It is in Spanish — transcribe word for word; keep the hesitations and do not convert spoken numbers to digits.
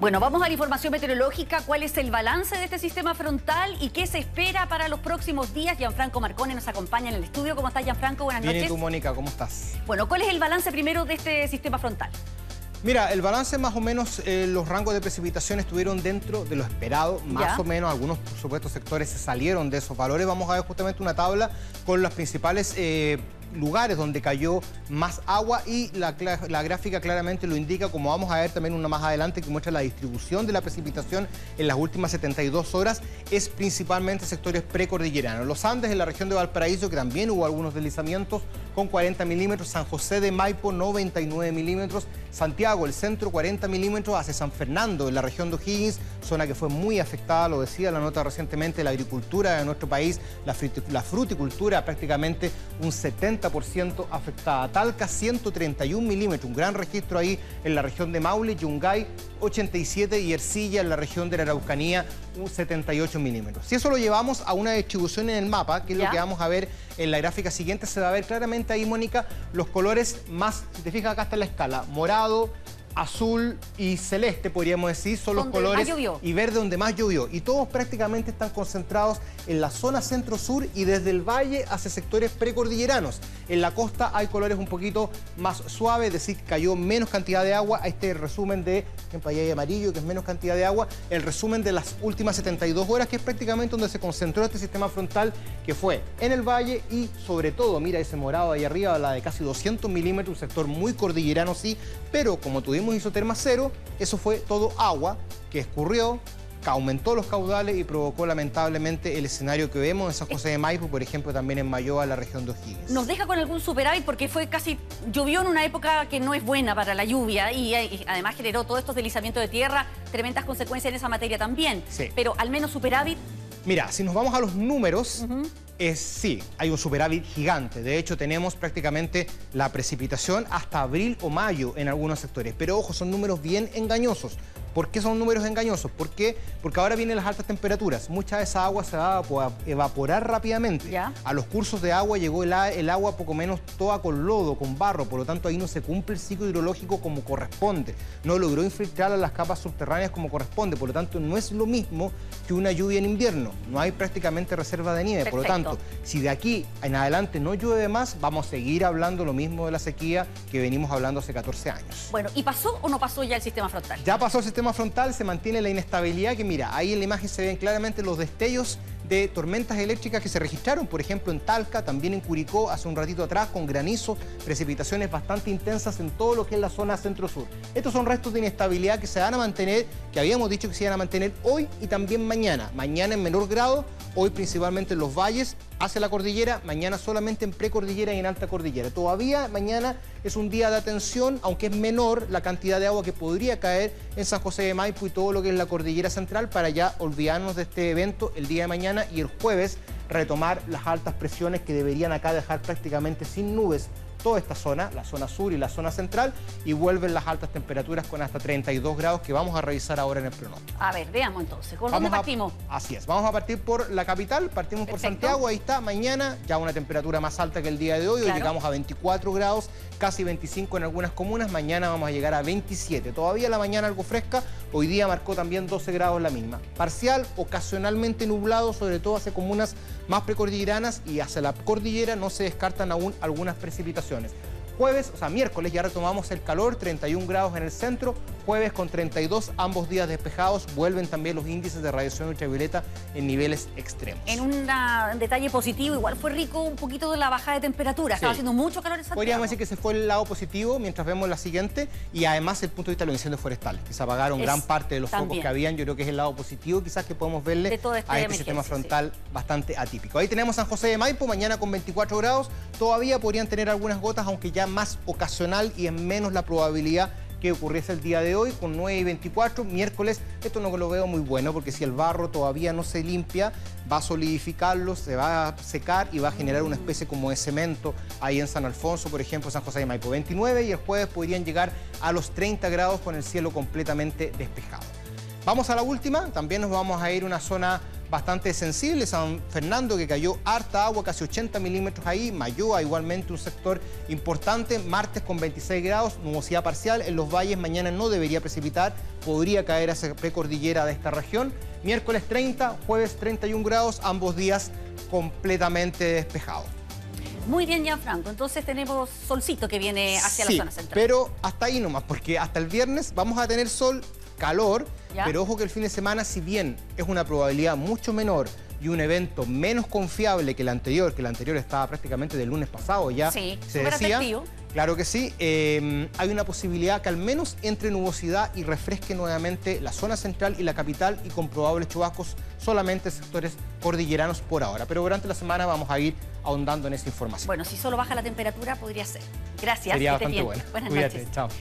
Bueno, vamos a la información meteorológica. ¿Cuál es el balance de este sistema frontal y qué se espera para los próximos días? Gianfranco Marcone nos acompaña en el estudio. ¿Cómo estás, Gianfranco? Buenas noches. Bien, ¿y tú, Mónica? ¿Cómo estás? Bueno, ¿cuál es el balance primero de este sistema frontal? Mira, el balance más o menos, eh, los rangos de precipitación estuvieron dentro de lo esperado, más ¿Ya? o menos, algunos por supuesto sectores se salieron de esos valores. Vamos a ver justamente una tabla con los principales eh, lugares donde cayó más agua y la, la gráfica claramente lo indica, como vamos a ver también una más adelante que muestra la distribución de la precipitación en las últimas setenta y dos horas, es principalmente sectores precordilleranos. Los Andes en la región de Valparaíso, que también hubo algunos deslizamientos con cuarenta milímetros, San José de Maipo noventa y nueve milímetros, Santiago, el centro cuarenta milímetros, hacia San Fernando en la región de O'Higgins, zona que fue muy afectada, lo decía la nota recientemente, la agricultura de nuestro país, la, la fruticultura prácticamente un setenta por ciento afectada. Talca ciento treinta y un milímetros, un gran registro ahí en la región de Maule, Yungay ochenta y siete y Ercilla en la región de la Araucanía un setenta y ocho milímetros. Si eso lo llevamos a una distribución en el mapa, que es ¿Ya? lo que vamos a ver en la gráfica siguiente, se va a ver claramente ahí, Mónica, los colores más, si te fijas acá está la escala, morado, azul y celeste, podríamos decir, son los colores, y verde donde más llovió. Y todos prácticamente están concentrados en la zona centro-sur y desde el valle hacia sectores precordilleranos. En la costa hay colores un poquito más suaves, es decir, cayó menos cantidad de agua. Este resumen de, por ejemplo, ahí hay amarillo, que es menos cantidad de agua. El resumen de las últimas setenta y dos horas, que es prácticamente donde se concentró este sistema frontal, que fue en el valle y sobre todo, mira ese morado ahí arriba, la de casi doscientos milímetros, un sector muy cordillerano, sí, pero como tuvimos isoterma cero, eso fue todo agua que escurrió, que aumentó los caudales y provocó lamentablemente el escenario que vemos en San José de Maipo, por ejemplo, también en Mayoa, la región de O'Higgins. ¿Nos deja con algún superávit? Porque fue casi, llovió en una época que no es buena para la lluvia y, y además generó todos estos deslizamientos de tierra, tremendas consecuencias en esa materia también. Sí. Pero al menos superávit. Mira, si nos vamos a los números, Uh-huh. es, sí, hay un superávit gigante. De hecho, tenemos prácticamente la precipitación hasta abril o mayo en algunos sectores. Pero ojo, son números bien engañosos. ¿Por qué son números engañosos? ¿Por qué? Porque ahora vienen las altas temperaturas. Mucha de esa agua se va a evaporar rápidamente. ¿Ya? A los cursos de agua llegó el, el agua poco menos toda con lodo, con barro. Por lo tanto, ahí no se cumple el ciclo hidrológico como corresponde. No logró infiltrar a las capas subterráneas como corresponde. Por lo tanto, no es lo mismo que una lluvia en invierno. No hay prácticamente reserva de nieve. Perfecto. Por lo tanto, si de aquí en adelante no llueve más, vamos a seguir hablando lo mismo de la sequía que venimos hablando hace catorce años. Bueno, ¿y pasó o no pasó ya el sistema frontal? Ya pasó el sistema frontal, se mantiene la inestabilidad, que mira, ahí en la imagen se ven claramente los destellos de tormentas eléctricas que se registraron, por ejemplo en Talca, también en Curicó, hace un ratito atrás, con granizo, precipitaciones bastante intensas en todo lo que es la zona centro-sur. Estos son restos de inestabilidad que se van a mantener, que habíamos dicho que se iban a mantener hoy y también mañana. Mañana en menor grado, hoy principalmente en los valles, hacia la cordillera, mañana solamente en precordillera y en alta cordillera. Todavía mañana es un día de atención, aunque es menor la cantidad de agua que podría caer en San José de Maipo y todo lo que es la cordillera central, para ya olvidarnos de este evento el día de mañana y el jueves retomar las altas presiones que deberían acá dejar prácticamente sin nubes toda esta zona, la zona sur y la zona central, y vuelven las altas temperaturas con hasta treinta y dos grados que vamos a revisar ahora en el pronóstico. A ver, veamos entonces, ¿con Vamos dónde a- partimos? Así es, vamos a partir por la capital, partimos por Perfecto. Santiago, ahí está, mañana ya una temperatura más alta que el día de hoy, Claro. hoy llegamos a veinticuatro grados, casi veinticinco en algunas comunas, mañana vamos a llegar a veintisiete, todavía la mañana algo fresca, hoy día marcó también doce grados la misma. Parcial, ocasionalmente nublado, sobre todo hacia comunas más precordilleranas y hacia la cordillera no se descartan aún algunas precipitaciones. Jueves, o sea, miércoles ya retomamos el calor, treinta y un grados en el centro, jueves con treinta y dos, ambos días despejados, vuelven también los índices de radiación ultravioleta en niveles extremos. En una- un detalle positivo, igual fue rico un poquito de la bajada de temperatura, estaba Sí. haciendo mucho calor en Santiago. Podríamos decir que se fue el lado positivo mientras vemos la siguiente, y además el punto de vista de los incendios forestales, que se apagaron Es gran parte de los focos también. que habían. Yo creo que es el lado positivo quizás que podemos verle De toda esta a este emergencia, sistema sí. frontal bastante atípico. Ahí tenemos San José de Maipo, mañana con veinticuatro grados, todavía podrían tener algunas gotas, aunque ya más ocasional y en menos la probabilidad que ocurriese el día de hoy, con nueve y veinticuatro. Miércoles, esto no lo veo muy bueno, porque si el barro todavía no se limpia, va a solidificarlo, se va a secar y va a generar una especie como de cemento ahí en San Alfonso, por ejemplo, San José de Maipo. veintinueve, y el jueves podrían llegar a los treinta grados con el cielo completamente despejado. Vamos a la última, también nos vamos a ir a una zona bastante sensible. San Fernando, que cayó harta agua, casi ochenta milímetros ahí. Mayoa, igualmente un sector importante. Martes con veintiséis grados, nubosidad parcial. En los valles mañana no debería precipitar, podría caer hacia precordillera de esta región. Miércoles treinta, jueves treinta y un grados, ambos días completamente despejados. Muy bien, Gianfranco. Entonces tenemos solcito que viene hacia sí, la zona central. Pero hasta ahí nomás, porque hasta el viernes vamos a tener sol, calor, ¿ya? Pero ojo que el fin de semana, si bien es una probabilidad mucho menor y un evento menos confiable que el anterior, que el anterior estaba prácticamente del lunes pasado, ya sí, se decía. atractivo. Claro que sí, eh, hay una posibilidad que al menos entre nubosidad y refresque nuevamente la zona central y la capital, y con probables chubascos solamente en sectores cordilleranos por ahora. Pero durante la semana vamos a ir ahondando en esa información. Bueno, si solo baja la temperatura podría ser. Gracias. Sería que esté bastante bien. bueno. Buenas Cuídate, noches. chao.